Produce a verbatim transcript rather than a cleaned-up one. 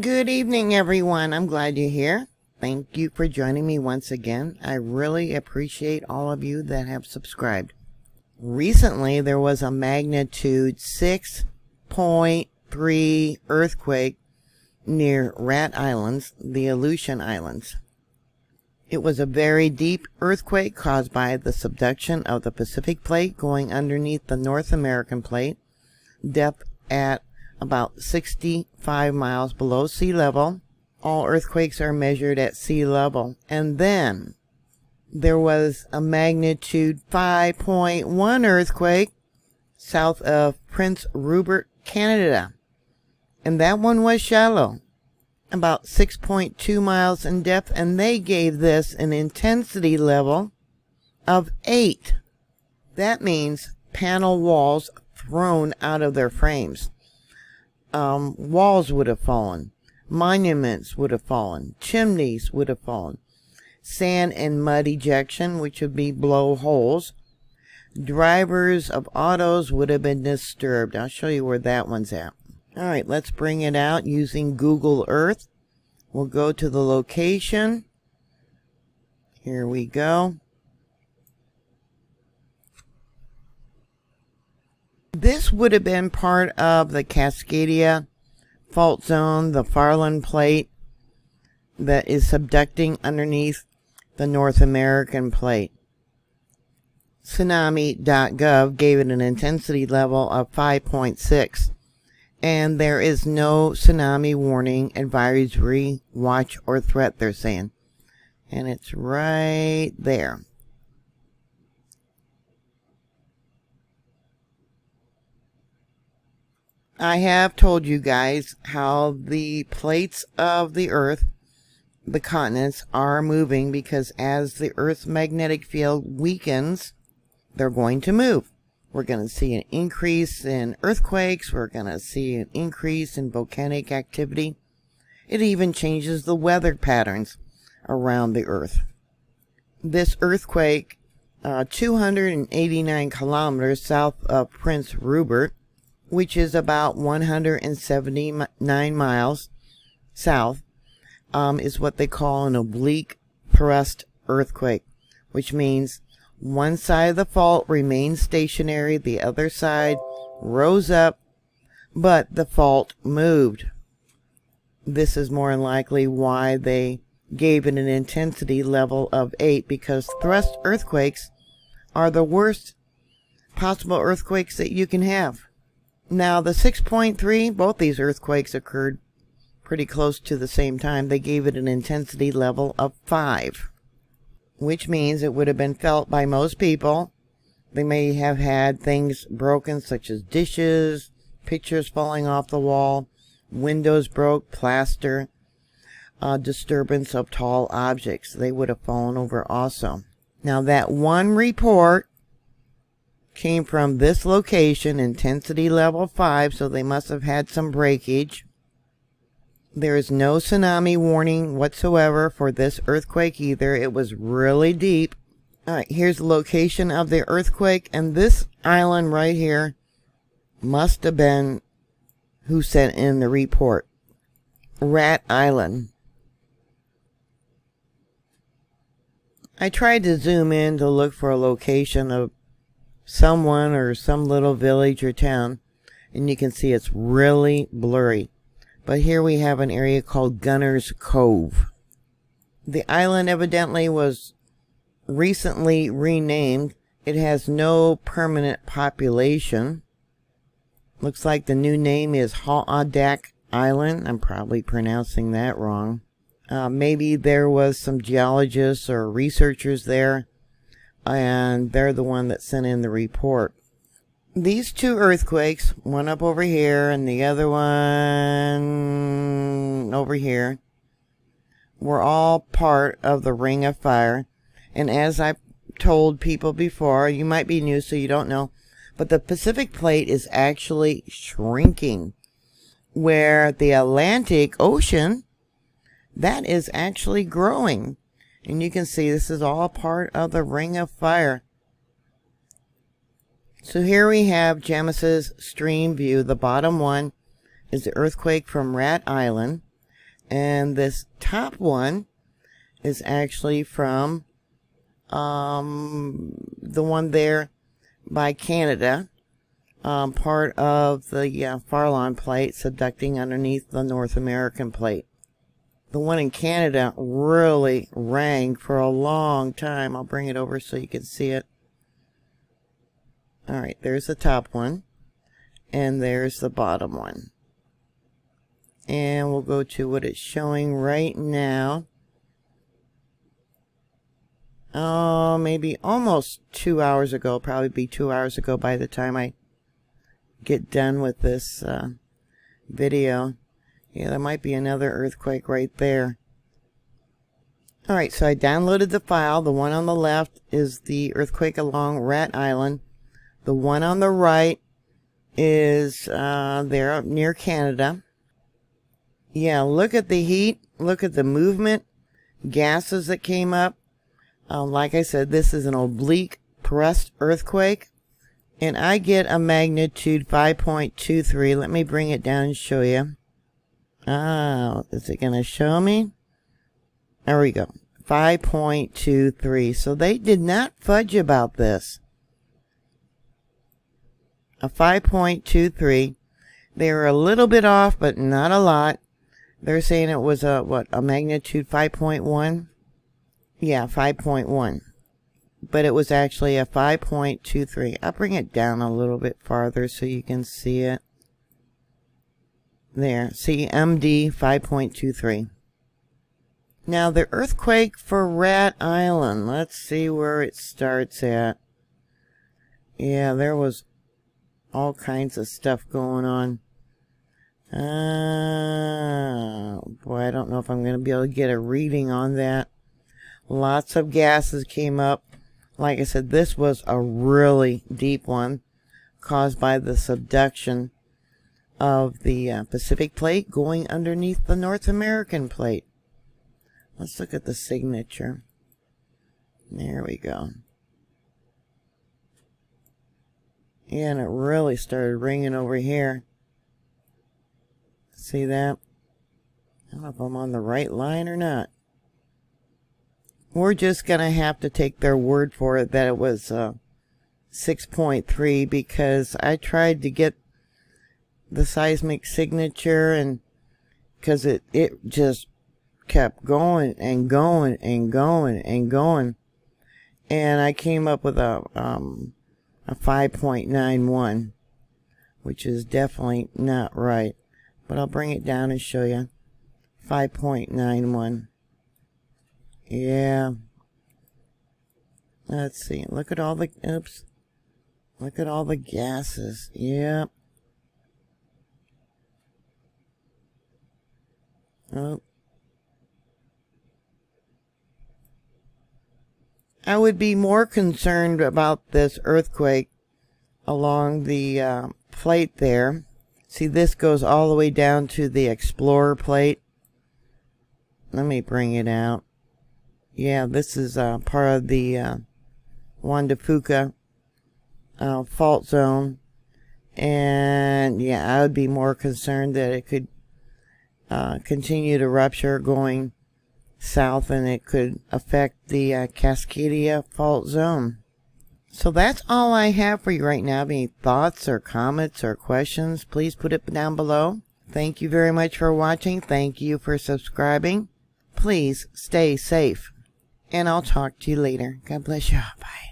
Good evening, everyone. I'm glad you're here. Thank you for joining me once again. I really appreciate all of you that have subscribed. Recently, there was a magnitude six point three earthquake near Rat Islands, the Aleutian Islands. It was a very deep earthquake caused by the subduction of the Pacific Plate going underneath the North American Plate, depth at about sixty-five miles below sea level. All earthquakes are measured at sea level. And then there was a magnitude five point one earthquake south of Prince Rupert, Canada. And that one was shallow, about six point two miles in depth, and they gave this an intensity level of eight. That means panel walls thrown out of their frames. Um, walls would have fallen. Monuments would have fallen. Chimneys would have fallen. Sand and mud ejection, which would be blowholes. Drivers of autos would have been disturbed. I'll show you where that one's at. Alright, let's bring it out using Google Earth. We'll go to the location. Here we go. This would have been part of the Cascadia fault zone, the Farland Plate that is subducting underneath the North American Plate. Tsunami dot gov gave it an intensity level of five point six. And there is no tsunami warning, advisory, watch, or threat, they're saying. And it's right there. I have told you guys how the plates of the Earth, the continents, are moving because as the Earth's magnetic field weakens, they're going to move. We're going to see an increase in earthquakes. We're going to see an increase in volcanic activity. It even changes the weather patterns around the Earth. This earthquake, uh, two hundred eighty-nine kilometers south of Prince Rupert, which is about one hundred seventy-nine miles south, um, is what they call an oblique thrust earthquake, which means one side of the fault remained stationary, the other side rose up, but the fault moved. This is more than likely why they gave it an intensity level of eight, because thrust earthquakes are the worst possible earthquakes that you can have. Now, the six point three, both these earthquakes occurred pretty close to the same time. They gave it an intensity level of five, which means it would have been felt by most people. They may have had things broken, such as dishes, pictures falling off the wall, windows broke, plaster, uh, disturbance of tall objects. They would have fallen over also. Now, that one report came from this location, intensity level five, so they must have had some breakage. There is no tsunami warning whatsoever for this earthquake either. It was really deep. Alright, here's the location of the earthquake, and this island right here must have been who sent in the report. Rat Island. I tried to zoom in to look for a location of someone or some little village or town, and you can see it's really blurry. But here we have an area called Gunner's Cove. The island evidently was recently renamed. It has no permanent population. Looks like the new name is Ha'adak Island. I'm probably pronouncing that wrong. Uh, maybe there was some geologists or researchers there, and they're the one that sent in the report. These two earthquakes, one up over here and the other one over here, were all part of the Ring of Fire. And as I've told people before, you might be new so you don't know, but the Pacific Plate is actually shrinking, where the Atlantic Ocean, that is actually growing. And you can see this is all part of the Ring of Fire. So here we have James's stream view. The bottom one is the earthquake from Rat Island. And this top one is actually from um, the one there by Canada, um, part of the uh, Farallon plate subducting underneath the North American plate. The one in Canada really rang for a long time. I'll bring it over so you can see it. Alright, there's the top one. And there's the bottom one. And we'll go to what it's showing right now. Oh, maybe almost two hours ago. Probably be two hours ago by the time I get done with this uh, video. Yeah, there might be another earthquake right there. Alright, so I downloaded the file. The one on the left is the earthquake along Rat Island. The one on the right is uh, there near Canada. Yeah, look at the heat. Look at the movement. Gases that came up. Uh, like I said, this is an oblique thrust earthquake. And I get a magnitude five point two three. Let me bring it down and show you. Ah, is it going to show me? There we go. five point two three. So they did not fudge about this. A five point two three. They were a little bit off, but not a lot. They're saying it was a, what, a magnitude five point one? Yeah, five point one. But it was actually a five point two three. I'll bring it down a little bit farther so you can see it. There. See, M D five point two three. Now, the earthquake for Rat Island. Let's see where it starts at. Yeah, there was all kinds of stuff going on. Uh, boy, I don't know if I'm going to be able to get a reading on that. Lots of gases came up. Like I said, this was a really deep one caused by the subduction of the uh, Pacific plate going underneath the North American plate. Let's look at the signature. There we go. Yeah, and it really started ringing over here. See that? I don't know if I'm on the right line or not. We're just going to have to take their word for it that it was uh, six point three, because I tried to get the seismic signature, and because it, it just kept going and going and going and going. And I came up with a, um, a five point nine one, which is definitely not right. But I'll bring it down and show you. five point nine one. Yeah. Let's see. Look at all the, oops. Look at all the gases. Yeah. Oh. I would be more concerned about this earthquake along the uh, plate there. See, this goes all the way down to the Explorer plate. Let me bring it out. Yeah, this is uh, part of the uh, Juan de Fuca uh, fault zone. And yeah, I would be more concerned that it could uh, continue to rupture going south, and it could affect the uh, Cascadia fault zone. So that's all I have for you right now. Any thoughts or comments or questions, please put it down below. Thank you very much for watching. Thank you for subscribing. Please stay safe. And I'll talk to you later. God bless you. Bye.